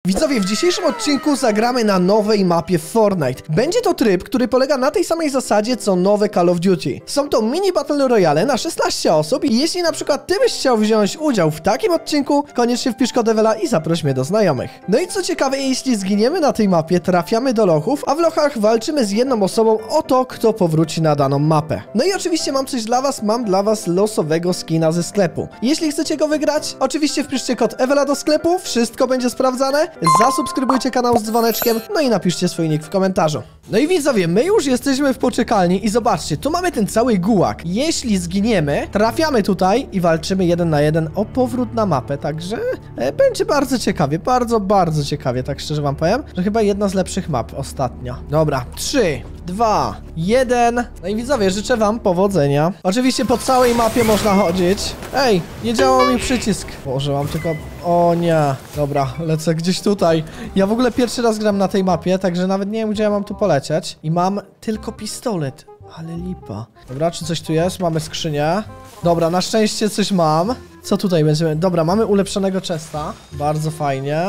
Widzowie, w dzisiejszym odcinku zagramy na nowej mapie Fortnite. Będzie to tryb, który polega na tej samej zasadzie, co nowe Call of Duty. Są to mini Battle Royale na 16 osób i jeśli na przykład ty byś chciał wziąć udział w takim odcinku, koniecznie wpisz kod Ewela i zaproś mnie do znajomych. No i co ciekawe, jeśli zginiemy na tej mapie, trafiamy do lochów, a w lochach walczymy z jedną osobą o to, kto powróci na daną mapę. No i oczywiście mam coś dla was, mam dla was losowego skina ze sklepu. Jeśli chcecie go wygrać, oczywiście wpiszcie kod Ewela do sklepu, wszystko będzie sprawdzane, zasubskrybujcie kanał z dzwoneczkiem, no i napiszcie swój nick w komentarzu. No i widzowie, my już jesteśmy w poczekalni i zobaczcie, tu mamy ten cały gułak. Jeśli zginiemy, trafiamy tutaj i walczymy 1 na 1 o powrót na mapę, także będzie bardzo ciekawie, bardzo ciekawie, tak szczerze wam powiem, że chyba jedna z lepszych map ostatnio. Dobra, 3, 2, 1. No i widzowie, życzę wam powodzenia. Oczywiście po całej mapie można chodzić. Ej, nie działał mi przycisk. Boże, mam tylko... O nie. Dobra, lecę gdzieś tutaj. Ja w ogóle pierwszy raz gram na tej mapie, także nawet nie wiem, gdzie ja mam tu polecieć. I mam tylko pistolet. Ale lipa. Dobra, czy coś tu jest? Mamy skrzynię. Dobra, na szczęście coś mam. Co tutaj będziemy? Dobra, mamy ulepszonego chesta. Bardzo fajnie.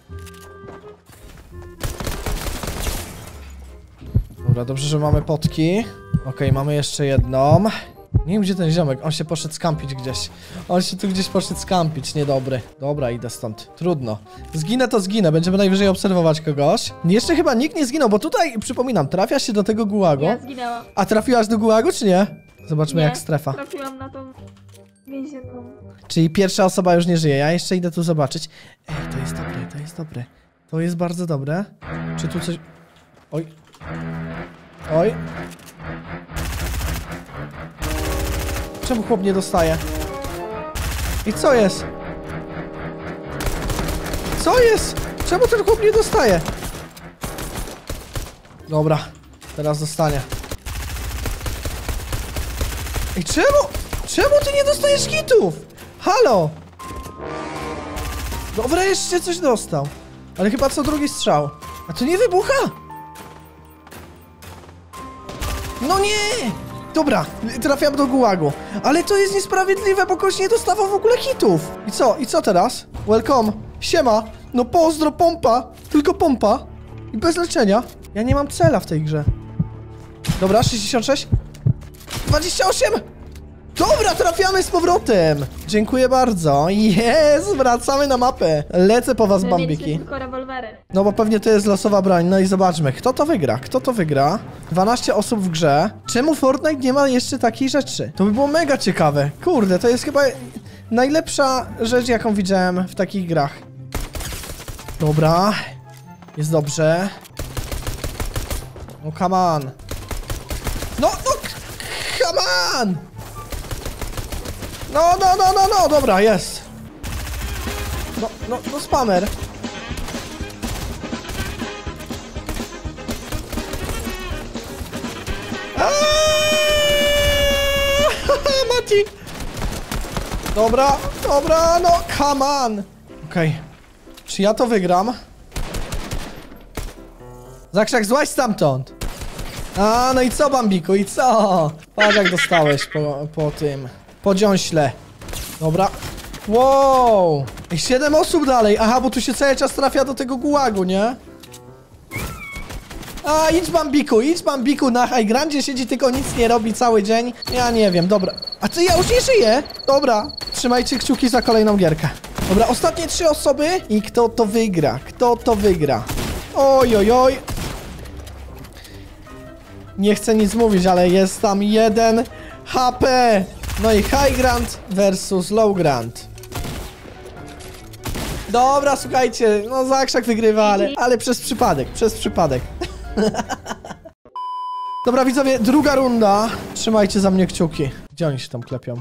Dobra, dobrze, że mamy potki. Okej, mamy jeszcze jedną. Nie wiem, gdzie ten ziomek. On się poszedł skampić gdzieś. On się tu gdzieś poszedł skampić. Niedobry. Dobra, idę stąd. Trudno. Zginę to zginę. Będziemy najwyżej obserwować kogoś. Jeszcze chyba nikt nie zginął, bo tutaj, przypominam, trafia się do tego gułagu. Ja zginęłam. A trafiłaś do gułagu, czy nie? Zobaczmy, Nie, jak strefa. trafiłam na tą więzienną. Czyli pierwsza osoba już nie żyje. Ja jeszcze idę tu zobaczyć. Ej, to jest dobre, to jest dobre. To jest bardzo dobre. Czy tu coś... Oj. Oj. Czemu chłop nie dostaje? I co jest? Co jest? Czemu ten chłop nie dostaje? Dobra, teraz dostanie. I czemu ty nie dostajesz hitów? Halo! Dobra, jeszcze coś dostał. Ale chyba co drugi strzał. A to nie wybucha? No nie! Dobra, trafiam do gułagu. Ale to jest niesprawiedliwe, bo ktoś nie dostawał w ogóle hitów. I co? I co teraz? Welcome. Siema. No pozdro, pompa. Tylko pompa. I bez leczenia. Ja nie mam cela w tej grze. Dobra, 66. 28. Dobra, trafiamy z powrotem. Dziękuję bardzo. Jest, wracamy na mapę. Lecę po was, bambiki. Tylko rewolwery. No bo pewnie to jest losowa broń. No i zobaczmy, kto to wygra? Kto to wygra? 12 osób w grze. Czemu Fortnite nie ma jeszcze takiej rzeczy? To by było mega ciekawe. Kurde, to jest chyba najlepsza rzecz, jaką widziałem w takich grach. Dobra. Jest dobrze. No come on. No, come on! No, dobra, jest. No, spamer. Mati. Dobra, no, come on. Okej. Czy ja to wygram? Zakrzak, złaź stamtąd. A, no i co, bambiku, i co? Patrz, jak dostałeś po tym. Po dziąśle. Dobra. Wow. I 7 osób dalej. Aha, bo tu się cały czas trafia do tego gułagu, nie? A, idź bambiku. Na high grandzie siedzi, tylko nic nie robi cały dzień. Ja nie wiem, dobra. A ty, ja już nie żyję. Dobra. Trzymajcie kciuki za kolejną gierkę. Dobra, ostatnie 3 osoby. I kto to wygra? Oj. Nie chcę nic mówić, ale jest tam 1 HP. No i High Ground versus Low Ground. Dobra, słuchajcie, no Zakrzak wygrywa, ale przez przypadek. Dobra, widzowie, druga runda. Trzymajcie za mnie kciuki. Gdzie oni się tam klepią?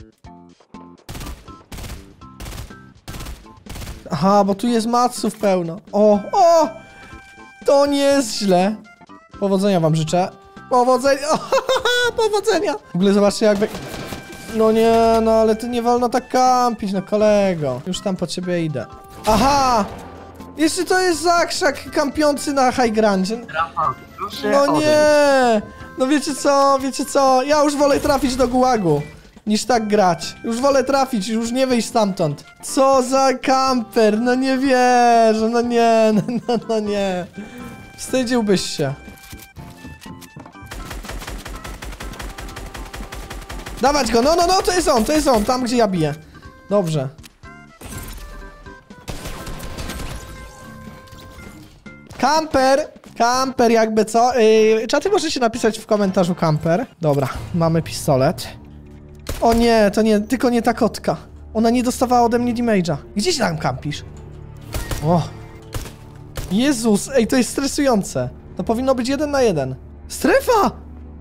Aha, bo tu jest matsów pełno. O! To nie jest źle. Powodzenia wam życzę. Powodzenia. W ogóle zobaczcie, jakby... No nie, no ale to nie wolno tak kampić, no kolego. Już tam po ciebie idę. Aha! Jeszcze to jest Zakrzak kampiący na high grandzie. No nie! No wiecie co? Ja już wolę trafić do gułagu. niż tak grać. Już wolę trafić, już nie wyjść stamtąd. Co za kamper, no nie wierzę, no nie, no nie. Wstydziłbyś się. Dawać go, no, to jest on, tam gdzie ja biję. Dobrze. Kamper jakby co? Czaty możecie napisać w komentarzu kamper. Dobra, mamy pistolet. O nie, to nie, tylko nie ta kotka. Ona nie dostawała ode mnie damage'a. Gdzie się tam kampisz? O. Jezus, ej, to jest stresujące. To powinno być 1 na 1. Strefa!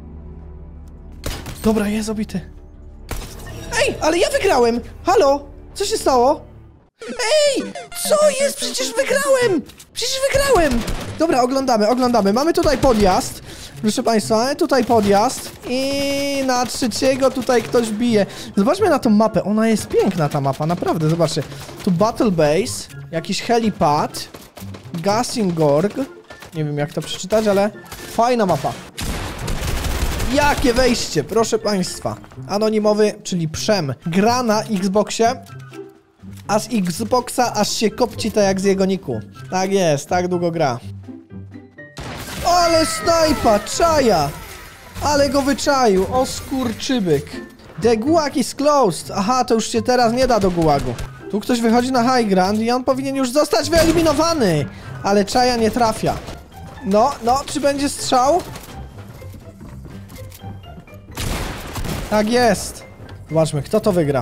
Dobra, jest obity. Ej, ale ja wygrałem! Halo? Co się stało? Ej! Co jest? Przecież wygrałem! Przecież wygrałem! Dobra, oglądamy. Mamy tutaj podjazd. Proszę państwa, tutaj podjazd. I na trzeciego tutaj ktoś bije. Zobaczmy na tą mapę. Ona jest piękna, ta mapa, naprawdę. Zobaczcie. Tu Battle Base. Jakiś helipad. Gasingorg. Nie wiem jak to przeczytać, ale fajna mapa. Jakie wejście, proszę państwa. Anonimowy, czyli Przem. Gra na Xboxie. A z Xboxa aż się kopci to jak z jego niku. Tak jest, tak długo gra. Ale snajpa, czaja! Ale go wyczaił, o skurczybyk. The gulag is closed. Aha, to już się teraz nie da do gułagu. Tu ktoś wychodzi na high ground i on powinien już zostać wyeliminowany. Ale czaja nie trafia. No, czy będzie strzał? Tak jest. Zobaczmy, kto to wygra.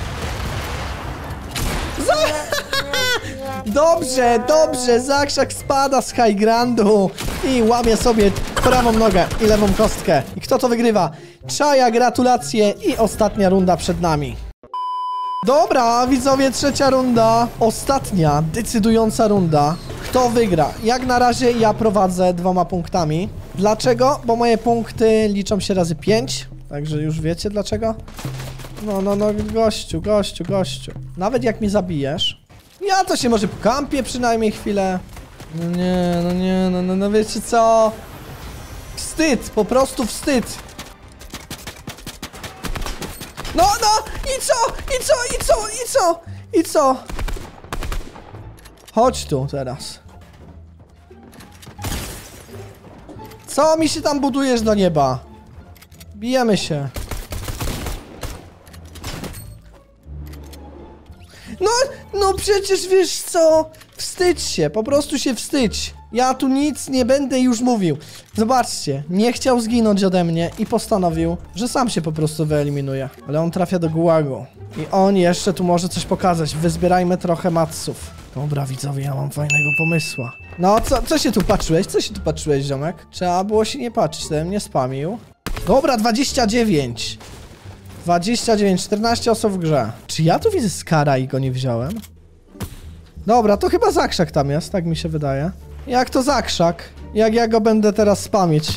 Dobrze, Zakrzak spada z high groundu i łamie sobie prawą nogę i lewą kostkę. I kto to wygrywa? Czaja, gratulacje i ostatnia runda przed nami. Dobra, widzowie, trzecia runda. Ostatnia, decydująca runda. Kto wygra? Jak na razie ja prowadzę 2 punktami. Dlaczego? Bo moje punkty liczą się razy 5. Także już wiecie dlaczego? No, gościu. Nawet jak mnie zabijesz, ja to się może pokampię przynajmniej chwilę. No wiecie co? Wstyd, po prostu wstyd. No, i co? Chodź tu teraz. Co mi się tam budujesz do nieba? Bijemy się. No przecież wiesz co? Wstydź się, po prostu się wstydź. Ja tu nic nie będę już mówił. Zobaczcie, nie chciał zginąć ode mnie i postanowił, że sam się po prostu wyeliminuje. Ale on trafia do gułagu. I on jeszcze tu może coś pokazać. Wyzbierajmy trochę matsów. Dobra, widzowie, ja mam fajnego pomysła. No, co się tu patrzyłeś? Ziomek? Trzeba było się nie patrzeć, ten mnie spamił. Dobra, 29. 14 osób w grze. Czy ja tu widzę Skara i go nie wziąłem? Dobra, to chyba Zakrzak tam jest, tak mi się wydaje. Jak to Zakrzak? Jak ja go będę teraz spamić?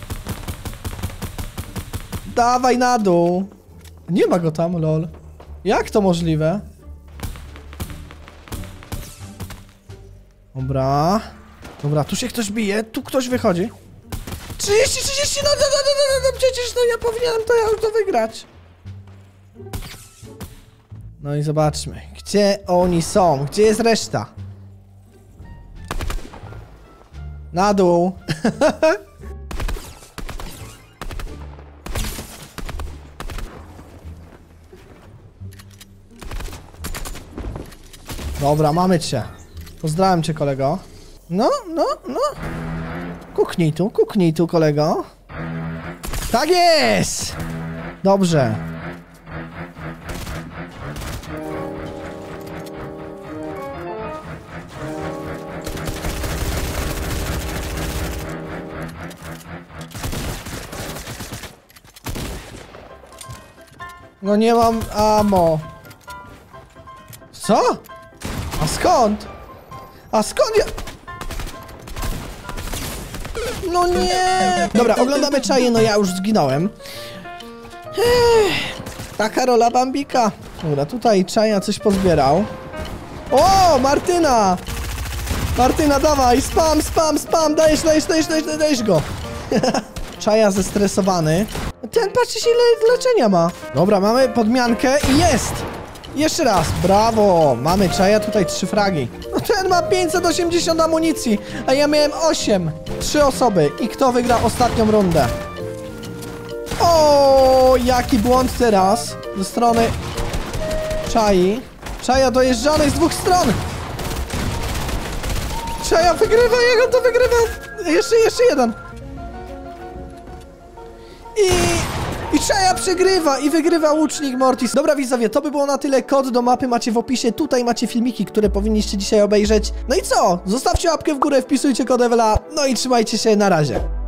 Dawaj na dół. Nie ma go tam, lol. Jak to możliwe? Dobra, tu się ktoś bije, tu ktoś wychodzi. 30, no przecież ja powinienem to wygrać. No i zobaczmy, gdzie oni są, gdzie jest reszta? Na dół. Dobra, mamy cię. Pozdrawiam cię, kolego. No. Kuknij tu, kolego. Tak jest! Dobrze. No nie mam ammo. Co? A skąd? Ja... No nie! Dobra, oglądamy czaje, no ja już zginąłem. Taka rola Bambika. Dobra, tutaj czaja coś pozbierał. O, Martyna! Martyna, dawaj, spam, dajesz go. Czaja zestresowany. Ten, patrzcie się, ile leczenia ma. Dobra, mamy podmiankę i jest! Jeszcze raz, brawo! Mamy czaja, tutaj 3 fragi. No ten ma 580 amunicji, a ja miałem 8. 3 osoby. I kto wygra ostatnią rundę? O, jaki błąd teraz ze strony czai. Czaja dojeżdżany z 2 stron. Czaja wygrywa, jak on to wygrywa? Jeszcze jeden. I Czaja przegrywa i wygrywa łucznik Mortis. Dobra widzowie, to by było na tyle. Kod do mapy macie w opisie. Tutaj macie filmiki, które powinniście dzisiaj obejrzeć. No i co? Zostawcie łapkę w górę, wpisujcie kod Ewela. No i trzymajcie się, na razie.